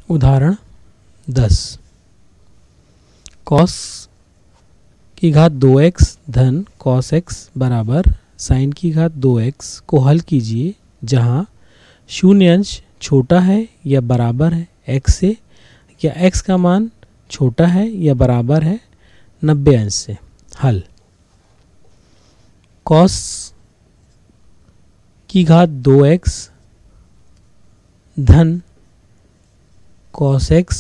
उदाहरण 10। कॉस की घात 2x धन कॉस x बराबर साइन की घात 2x को हल कीजिए जहाँ शून्य अंश छोटा है या बराबर है x से या x का मान छोटा है या बराबर है 90 अंश से। हल। कॉस की घात 2x धन कॉस x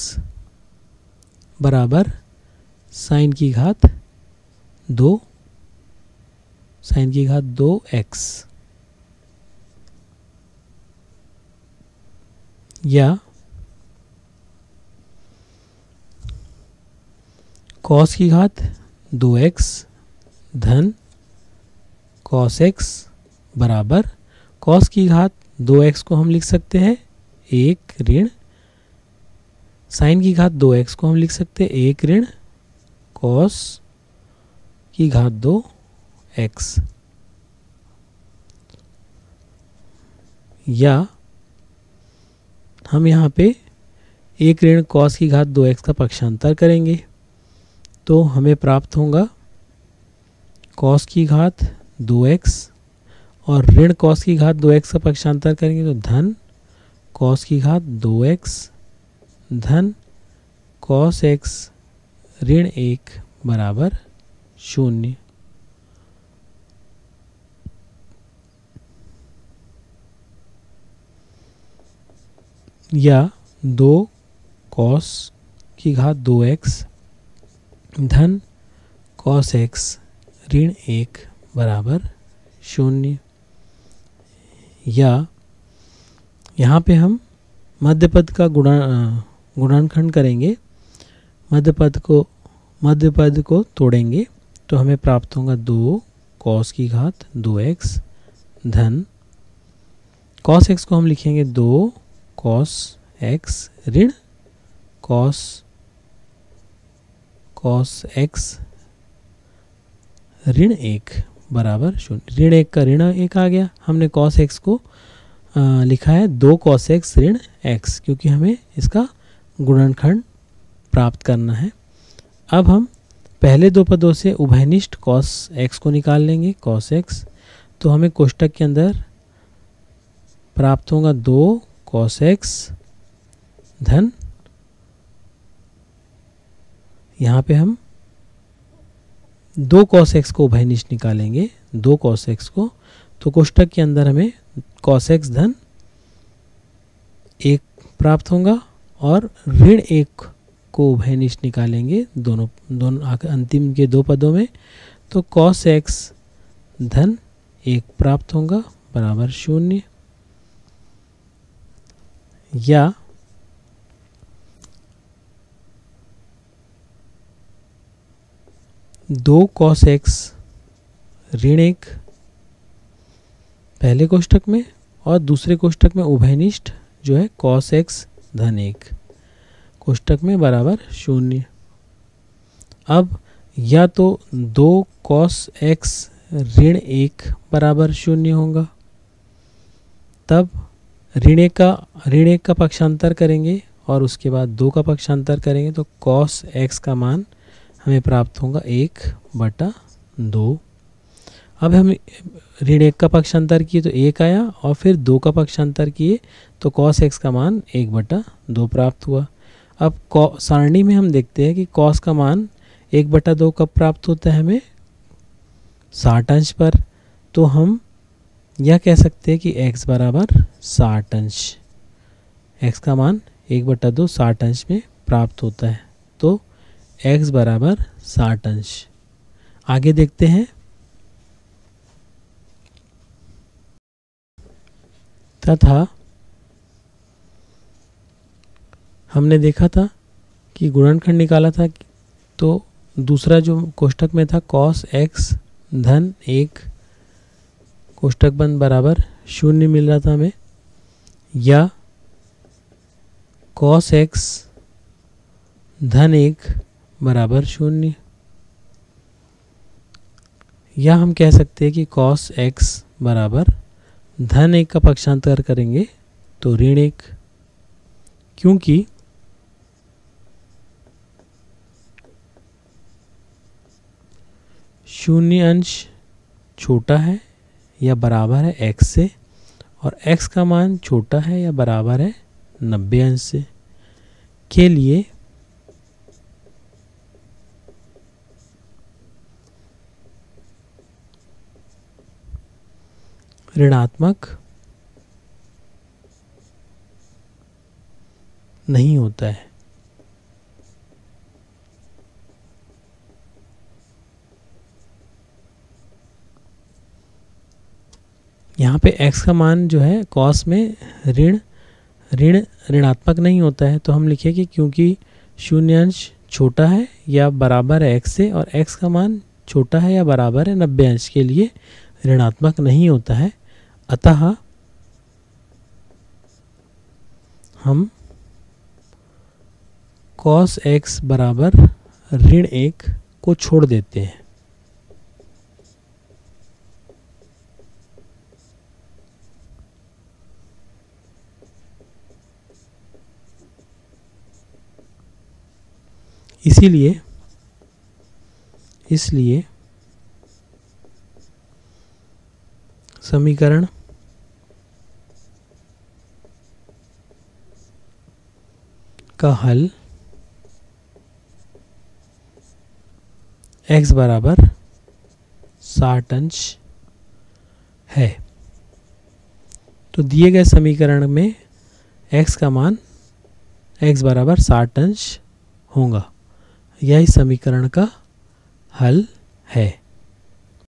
बराबर साइन की घात 2x या कॉस की घात 2x धन कॉस x बराबर कॉस की घात 2x को हम लिख सकते हैं 1 ऋण साइन की घात 2x को हम लिख सकते हैं 1 ऋण कॉस की घात 2x या हम यहाँ पे 1 ऋण कॉस की घात 2x का पक्षांतर करेंगे तो हमें प्राप्त होगा कॉस की घात 2x और ऋण कॉस की घात 2x का पक्षांतर करेंगे तो धन कॉस की घात 2x धन कॉस x ऋण 1 बराबर 0। या 2 कॉस की घात 2x धन कॉस x ऋण 1 बराबर 0। या यहाँ पे हम मध्य पद का गुणनखंड करेंगे, मध्य पद को तोड़ेंगे तो हमें प्राप्त होगा 2 कॉस की घात 2x धन कॉस x को हम लिखेंगे 2 कॉस x ऋण कॉस x ऋण 1 बराबर 0। ऋण 1 का ऋण 1 आ गया। हमने कॉस x को लिखा है 2 कॉस x ऋण x क्योंकि हमें इसका गुणनखंड प्राप्त करना है। अब हम पहले दो पदों से उभयनिष्ठ कॉस x को निकाल लेंगे कॉस x तो हमें कोष्टक के अंदर प्राप्त होगा 2 कॉस x धन यहाँ पे हम 2 कॉस x को उभयनिष्ठ निकालेंगे 2 कॉस x को तो कोष्टक के अंदर हमें कॉस x धन 1 प्राप्त होगा और ऋण 1 को उभयनिष्ठ निकालेंगे दोनों अंतिम के 2 पदों में तो कॉस x धन 1 प्राप्त होगा बराबर 0। या दो कॉस x ऋण 1 पहले कोष्टक में और दूसरे कोष्टक में उभयनिष्ठ जो है कॉस x धन 1 कोष्टक में बराबर 0। अब या तो 2 कॉस x ऋण 1 बराबर 0 होगा तब ऋण 1 का पक्षांतर करेंगे और उसके बाद 2 का पक्षांतर करेंगे तो कॉस x का मान हमें प्राप्त होगा 1/2। अब हम ऋण 1 का पक्षांतर किए तो 1 आया और फिर 2 का पक्षांतर किए तो cos x का मान 1/2 प्राप्त हुआ। अब सारणी में हम देखते हैं कि cos का मान 1/2 कब प्राप्त होता है हमें 60 अंश पर तो हम यह कह सकते हैं कि x बराबर 60 अंश x का मान 1/2 60 अंश में प्राप्त होता है तो x बराबर 60 अंश। आगे देखते हैं तथा हमने देखा था कि गुणनखंड निकाला था तो दूसरा जो कोष्टक में था cos x धन 1 कोष्टक बंद बराबर 0 मिल रहा था हमें या cos x धन 1 बराबर 0 या हम कह सकते हैं कि cos x बराबर धन 1 का पक्षांतर करेंगे तो ऋण 1 क्योंकि शून्य अंश छोटा है या बराबर है x से और x का मान छोटा है या बराबर है 90 अंश से के लिए ऋणात्मक नहीं होता है। यहाँ पे x का मान जो है cos में ऋणात्मक नहीं होता है, तो हम लिखेंगे क्योंकि शून्य अंश छोटा है या बराबर है x से और x का मान छोटा है या बराबर है 90 अंश के लिए ऋणात्मक नहीं होता है, अतः हम cos x बराबर -1 को छोड़ देते हैं। इसलिए समीकरण का हल x बराबर 60 अंश है। तो दिए गए समीकरण में x का मान x बराबर 60 अंश होगा। यह इस समीकरण का हल है।